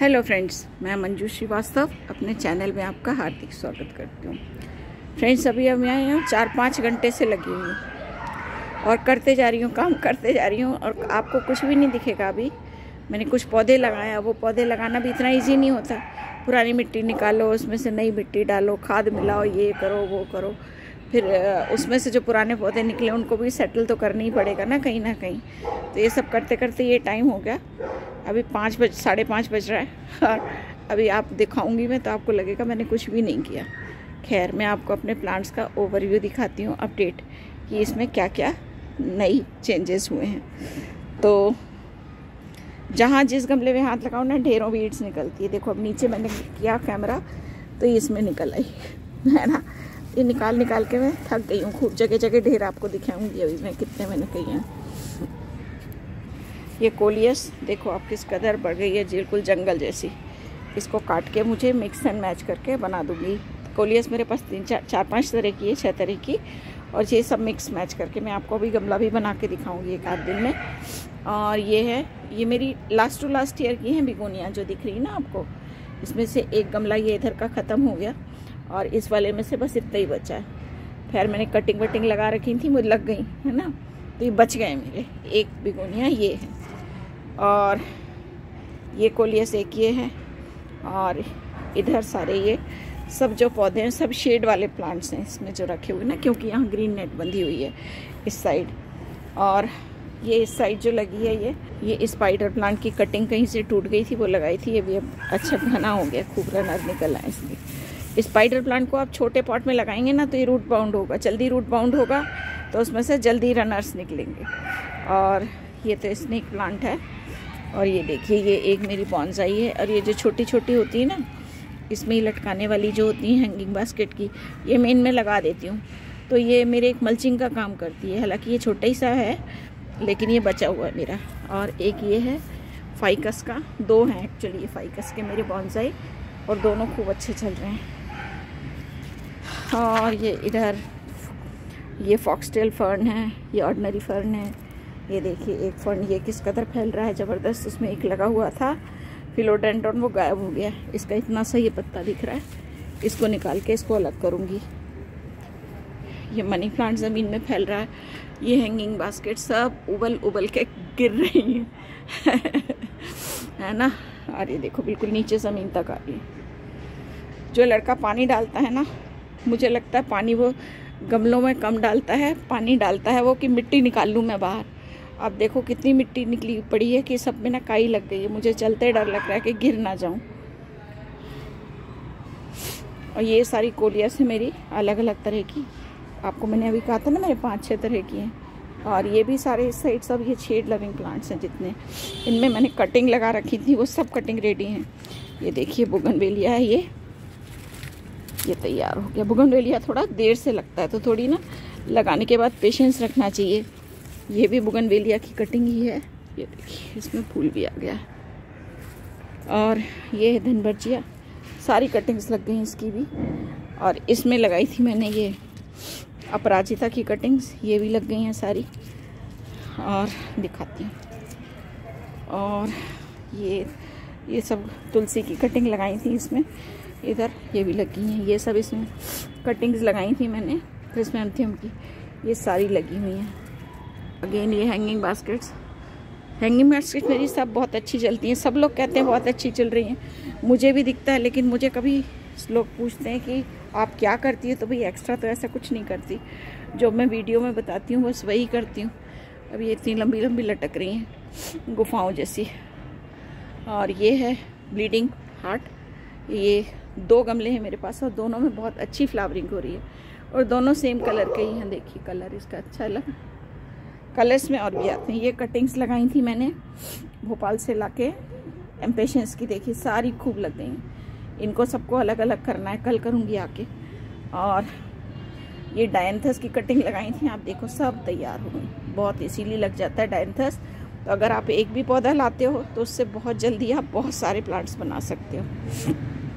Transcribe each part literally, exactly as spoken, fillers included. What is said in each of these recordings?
Hello friends, मैं मंजू श्रीवास्तव अपने channel में आपका हार्दिक स्वागत करती हूँ। फ्रेंड्स, अभी अब मैं यहाँ चार पाँच घंटे से लगी हुई हूँ और करते जा रही हूँ, काम करते जा रही हूँ और आपको कुछ भी नहीं दिखेगा। अभी मैंने कुछ पौधे लगाया, वो पौधे लगाना भी इतना इजी नहीं होता। पुरानी मिट्टी निकालो, उसमें से नई मिट्टी डालो, खाद मिलाओ, ये करो वो करो, फिर उसमें से जो पुराने पौधे निकले उनको भी सेटल तो करना ही पड़ेगा ना कहीं ना कहीं। तो ये सब करते करते ये टाइम हो गया। अभी पाँच बज साढ़े पाँच बज रहा है और अभी आप दिखाऊंगी मैं तो आपको लगेगा मैंने कुछ भी नहीं किया। खैर, मैं आपको अपने प्लांट्स का ओवरव्यू दिखाती हूँ, अपडेट कि इसमें क्या क्या नई चेंजेस हुए हैं। तो जहाँ जिस गमले में हाथ लगाओ ना, ढेरों वीड्स निकलती है। देखो, अब नीचे मैंने किया कैमरा तो ये इसमें निकल आई है ना। ये निकाल निकाल के मैं थक गई हूँ। खूब जगह जगह ढेर आपको दिखाऊंगी अभी मैं कितने मैंने कही हैं। ये कोलियस देखो आप किस कदर बढ़ गई है, बिल्कुल जंगल जैसी। इसको काट के मुझे मिक्स एंड मैच करके बना दूंगी। कोलियस मेरे पास तीन चार चार पाँच तरह की है, छः तरह की, और ये सब मिक्स मैच करके मैं आपको अभी गमला भी बना के दिखाऊंगी एक आध दिन में। और ये है, ये मेरी लास्ट टू लास्ट ईयर की हैं बिगोनिया जो दिख रही है ना आपको। इसमें से एक गमला ये इधर का ख़त्म हो गया और इस वाले में से बस इतना ही बचा है। फिर मैंने कटिंग वटिंग लगा रखी थी, मुझे लग गई है ना, तो ये बच गए मेरे। एक बिगोनिया ये है और ये कोलियस एक ये है, और इधर सारे ये सब जो पौधे हैं सब शेड वाले प्लांट्स हैं इसमें जो रखे हुए ना, क्योंकि यहाँ ग्रीन नेट बंधी हुई है इस साइड। और ये इस साइड जो लगी है ये ये स्पाइडर प्लांट की कटिंग कहीं से टूट गई थी, वो लगाई थी। ये भी अब अच्छा घना हो गया, खूब रनर निकल आए इसमें। स्पाइडर प्लांट को आप छोटे पॉट में लगाएंगे ना तो ये रूट बाउंड होगा, जल्दी रूट बाउंड होगा, तो उसमें से जल्दी रनर्स निकलेंगे। और ये तो स्नेक प्लांट है। और ये देखिए, ये एक मेरी बॉन्साई है। और ये जो छोटी छोटी होती है ना, इसमें ही लटकाने वाली जो होती है हैंगिंग बास्केट की, ये मेन में लगा देती हूँ, तो ये मेरे एक मल्चिंग का काम करती है। हालांकि ये छोटा ही सा है लेकिन ये बचा हुआ है मेरा। और एक ये है फाइकस का, दो हैं एक्चुअली ये फाइकस के मेरे बॉन्साई, और दोनों खूब अच्छे चल रहे हैं। और ये इधर ये फॉक्सटेल फर्न है, ये ऑर्डिनरी फर्न है। ये देखिए एक फर्न ये किस कदर फैल रहा है ज़बरदस्त। उसमें एक लगा हुआ था फिलोडेंड्रॉन, वो गायब हो गया। इसका इतना सा ये पत्ता दिख रहा है, इसको निकाल के इसको अलग करूँगी। ये मनी प्लांट ज़मीन में फैल रहा है। ये हैंगिंग बास्केट सब उबल उबल के गिर रही है है ना। और ये देखो बिल्कुल नीचे ज़मीन तक आ रही है। जो लड़का पानी डालता है ना, मुझे लगता है पानी वो गमलों में कम डालता है, पानी डालता है वो कि मिट्टी निकाल लूँ मैं बाहर। अब देखो कितनी मिट्टी निकली पड़ी है कि सब में ना काई लग गई है। मुझे चलते डर लग रहा है कि गिर ना जाऊं। और ये सारी कोलियस है मेरी अलग अलग तरह की। आपको मैंने अभी कहा था ना मेरे पाँच छः तरह की हैं। और ये भी सारे इस साइड सब ये शेड लविंग प्लांट्स हैं जितने, इनमें मैंने कटिंग लगा रखी थी, वो सब कटिंग रेडी हैं। ये देखिए बोगनवेलिया है, ये ये तैयार हो गया। बोगनवेलिया थोड़ा देर से लगता है, तो थोड़ी ना लगाने के बाद पेशेंस रखना चाहिए। ये भी बोगनवेलिया की कटिंग ही है। ये देखिए इसमें फूल भी आ गया है। और ये है धनबर्जिया, सारी कटिंग्स लग गई इसकी भी। और इसमें लगाई थी मैंने ये अपराजिता की कटिंग्स, ये भी लग गई हैं सारी। और दिखाती हूँ। और ये ये सब तुलसी की कटिंग लगाई थी इसमें, इधर ये भी लगी हैं। ये सब इसमें कटिंग्स लगाई थी मैंने क्रिसमेंथियम की, ये सारी लगी हुई हैं। अगेन ये हैंगिंग बास्केट्स, हैंगिंग बास्केट मेरी सब बहुत अच्छी चलती हैं। सब लोग कहते हैं बहुत अच्छी चल रही हैं, मुझे भी दिखता है। लेकिन मुझे कभी लोग पूछते हैं कि आप क्या करती हो, तो भाई एक्स्ट्रा तो ऐसा कुछ नहीं करती। जो मैं वीडियो में बताती हूँ बस वही करती हूँ। अब ये इतनी लंबी लंबी लटक रही हैं गुफाओं जैसी। और ये है ब्लीडिंग हार्ट। ये दो गमले हैं मेरे पास और दोनों में बहुत अच्छी फ्लावरिंग हो रही है। और दोनों सेम कलर के ही हैं। देखिए कलर इसका अच्छा लगा। कलर्स में और भी आते हैं। ये कटिंग्स लगाई थी मैंने भोपाल से लाके एम्पेशंस की, देखिए सारी खूब लग गई हैं। इनको सबको अलग अलग करना है, कल करूँगी आके। और ये डायंथस की कटिंग लगाई थी, आप देखो सब तैयार हो गई। बहुत इजीली लग जाता है डायंथस। तो अगर आप एक भी पौधा लाते हो तो उससे बहुत जल्दी आप बहुत सारे प्लांट्स बना सकते हो।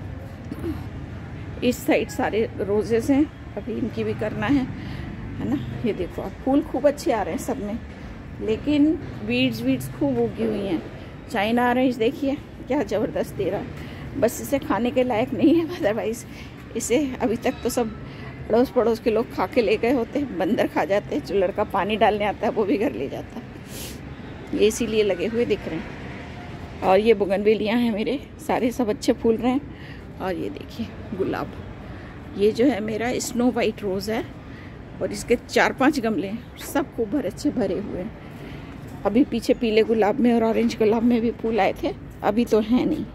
इस साइड सारे रोजेस हैं, अभी इनकी भी करना है है ना। ये देखो आप फूल खूब अच्छे आ रहे हैं सब में, लेकिन वीड्स वीड्स खूब उगी हुई हैं। चाइना ऑरेंज देखिए क्या ज़बरदस्त दे रहा है। बस इसे खाने के लायक नहीं है, अदरवाइज़ इसे अभी तक तो सब अड़ोस पड़ोस के लोग खा के ले गए होते हैं, बंदर खा जाते हैं। जो लड़का पानी डालने आता है वो भी घर ले जाता है। ये इसीलिए लगे हुए दिख रहे हैं। और ये बोगनविलिया हैं मेरे, सारे सब अच्छे फूल रहे हैं। और ये देखिए गुलाब, ये जो है मेरा स्नो वाइट रोज़ है और इसके चार पांच गमले हैं, सब खूब भर अच्छे भरे हुए हैं। अभी पीछे पीले गुलाब में और ऑरेंज गुलाब में भी फूल आए थे, अभी तो है नहीं।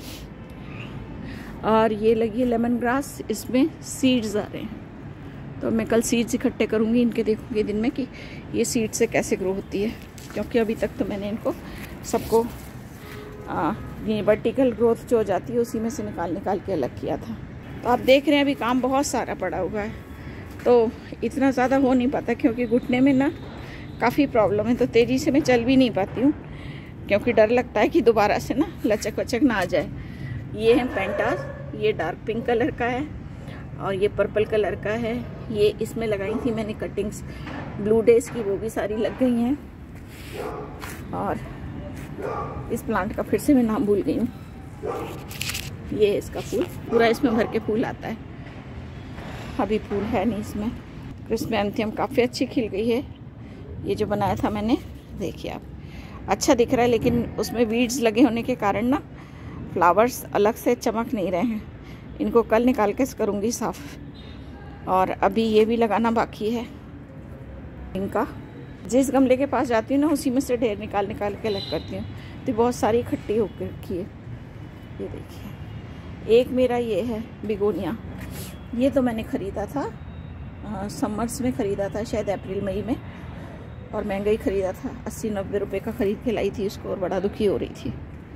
और ये लगी है लेमन ग्रास, इसमें सीड्स आ रहे हैं, तो मैं कल सीड्स इकट्ठे करूँगी इनके, देखूँगी दिन में कि ये सीड से कैसे ग्रो होती है, क्योंकि अभी तक तो मैंने इनको सबको आ, ये वर्टिकल ग्रोथ जो हो जाती है उसी में से निकाल निकाल के अलग किया था। तो आप देख रहे हैं अभी काम बहुत सारा पड़ा हुआ है, तो इतना ज़्यादा हो नहीं पाता क्योंकि घुटने में ना काफ़ी प्रॉब्लम है, तो तेज़ी से मैं चल भी नहीं पाती हूँ क्योंकि डर लगता है कि दोबारा से ना लचक वचक ना आ जाए। ये है पेंटास, ये डार्क पिंक कलर का है और ये पर्पल कलर का है। ये इसमें लगाई थी मैंने कटिंग्स ब्लू डेज की, वो भी सारी लग गई हैं। और इस प्लांट का फिर से मैं नाम भूल गई हूँ। ये इसका फूल पूरा इसमें भर के फूल आता है, अभी फूल है नहीं इसमें। क्रिस्पैंथियम काफ़ी अच्छी खिल गई है, ये जो बनाया था मैंने, देखिए आप, अच्छा दिख रहा है, लेकिन उसमें वीड्स लगे होने के कारण ना फ्लावर्स अलग से चमक नहीं रहे हैं। इनको कल निकाल के करूँगी साफ़। और अभी ये भी लगाना बाकी है इनका। जिस गमले के पास जाती हूँ ना उसी में से ढेर निकाल निकाल के अलग करती हूँ, तो बहुत सारी इकट्ठी होकर रखी है। ये देखिए, एक मेरा ये है बिगोनिया, ये तो मैंने ख़रीदा था आ, समर्स में ख़रीदा था शायद अप्रैल मई में, और महंगा ही ख़रीदा था, अस्सी नब्बे रुपए का ख़रीद के लाई थी उसको, और बड़ा दुखी हो रही थी।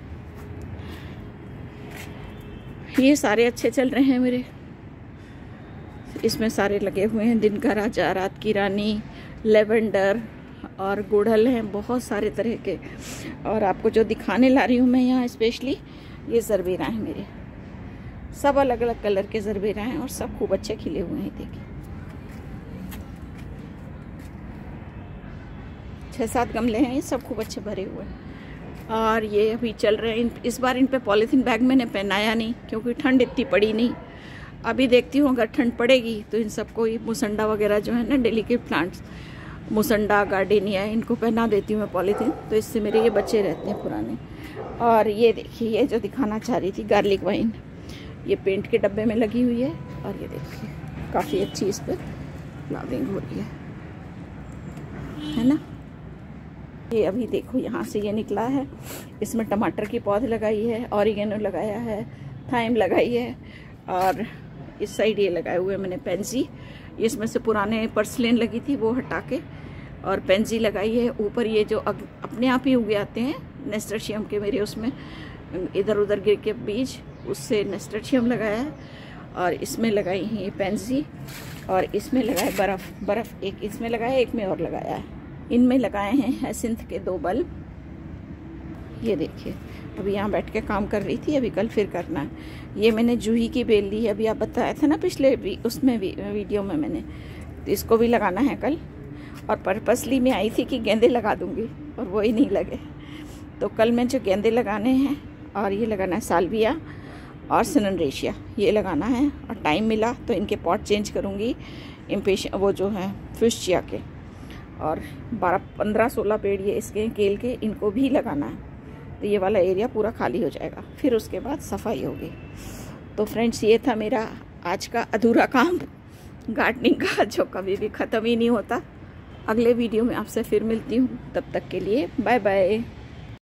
ये सारे अच्छे चल रहे हैं मेरे, इसमें सारे लगे हुए हैं। दिन का राजा, रात की रानी, लेवेंडर और गुड़हल हैं, बहुत सारे तरह के। और आपको जो दिखाने ला रही हूँ मैं यहाँ स्पेशली, ये जरबेरा हैं मेरे, सब अलग अलग कलर के जरबेरा हैं और सब खूब अच्छे खिले हुए हैं। देखिए छः सात गमले हैं, ये सब खूब अच्छे भरे हुए हैं। और ये अभी चल रहे हैं, इस बार इन पे पॉलीथीन बैग मैंने पहनाया नहीं क्योंकि ठंड इतनी पड़ी नहीं। अभी देखती हूँ अगर ठंड पड़ेगी तो इन सबको ये मुसंडा वगैरह जो है ना डेलिकेट प्लांट्स, मुसंडा गार्डेनिया, इनको पहना देती हूँ मैं पॉलीथीन, तो इससे मेरे ये बच्चे रहते हैं पुराने। और ये देखिए, ये जो दिखाना चाह रही थी गार्लिक वाइन, ये पेंट के डब्बे में लगी हुई है। और ये देखिए काफ़ी अच्छी इस पर फ्लावरिंग हो रही है, है ना। ये अभी देखो यहाँ से ये निकला है, इसमें टमाटर की पौध लगाई है, ऑरिगेनो लगाया है, थाइम लगाई है, और इस साइड ये लगाए हुए मैंने पेंजी, इसमें से पुराने पर्सलेन लगी थी वो हटा के और पेंजी लगाई है। ऊपर ये जो अपने आप ही उगे आते हैं नेस्टरशियम के मेरे, उसमें इधर उधर गिर के बीज, उससे नेस्टरशियम लगाया है। और इसमें लगाई है ये पेंजी, और इसमें लगाए बर्फ़, बर्फ़ एक इसमें लगाया, एक में और लगाया है। इनमें लगाए हैं हैसिंथ के दो बल्ब। ये देखिए अभी यहाँ बैठ के काम कर रही थी, अभी कल फिर करना है। ये मैंने जूही की बेल ली है, अभी आप बताया था ना पिछले भी उसमें भी वीडियो में मैंने, तो इसको भी लगाना है कल। और पर्पसली मैं आई थी कि गेंदे लगा दूंगी और वो ही नहीं लगे, तो कल मैं जो गेंदे लगाने हैं, और ये लगाना है साल्विया और सननरेशिया, ये लगाना है। और टाइम मिला तो इनके पॉट चेंज करूँगी, इम्पेश वो जो है फ्यूशिया के, और बारह पंद्रह सोलह पेड़ ये इसके केल के, इनको भी लगाना है। तो ये वाला एरिया पूरा खाली हो जाएगा, फिर उसके बाद सफाई होगी। तो फ्रेंड्स ये था मेरा आज का अधूरा काम गार्डनिंग का, जो कभी भी ख़त्म ही नहीं होता। अगले वीडियो में आपसे फिर मिलती हूँ, तब तक के लिए बाय बाय।